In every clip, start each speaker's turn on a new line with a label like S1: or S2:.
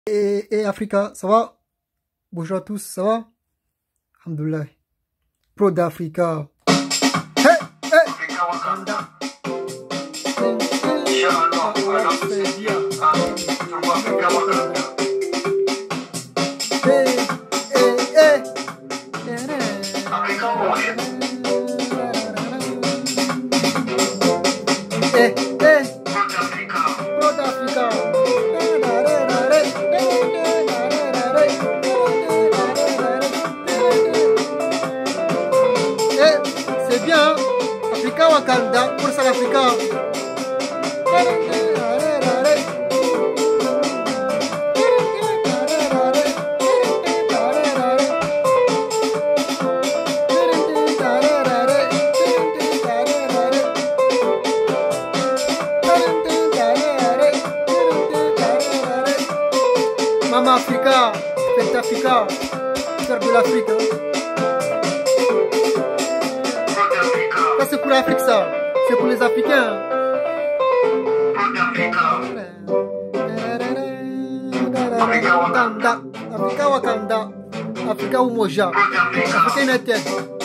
S1: Et Africa, ça va? Bonjour à tous, ça va? Alhamdoulilah. Pro d'Africa. Hey, hey! C'est bien, Africa Wakanda pour ça l'Africa. Maman Africa, fête Africa, faire de l'Afrique. Ça c'est pour l'Afrique ça, c'est pour les Africains. Africa Wakanda, Africa Umoja, Africa United.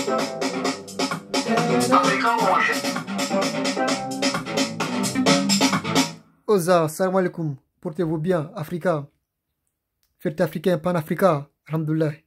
S1: Oza, salam alaikum, portez-vous bien, Africa. Fête africain, pan-africa, alhamdoulilah.